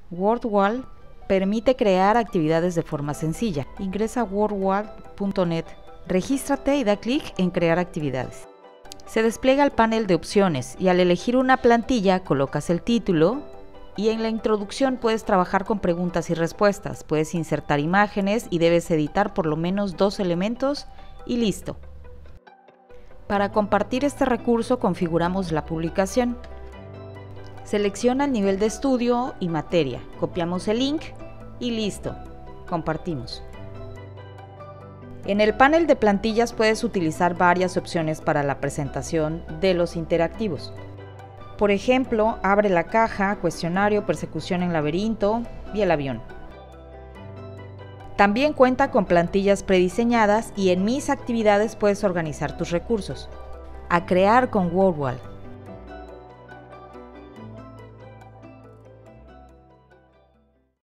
WordWall permite crear actividades de forma sencilla. Ingresa a wordwall.net, regístrate y da clic en Crear actividades. Se despliega el panel de opciones y al elegir una plantilla colocas el título y en la introducción puedes trabajar con preguntas y respuestas, puedes insertar imágenes y debes editar por lo menos 2 elementos y listo. Para compartir este recurso configuramos la publicación. Selecciona el nivel de estudio y materia, copiamos el link y listo, compartimos. En el panel de plantillas puedes utilizar varias opciones para la presentación de los interactivos. Por ejemplo, abre la caja, cuestionario, persecución en laberinto y el avión. También cuenta con plantillas prediseñadas y en mis actividades puedes organizar tus recursos. A crear con WordWall.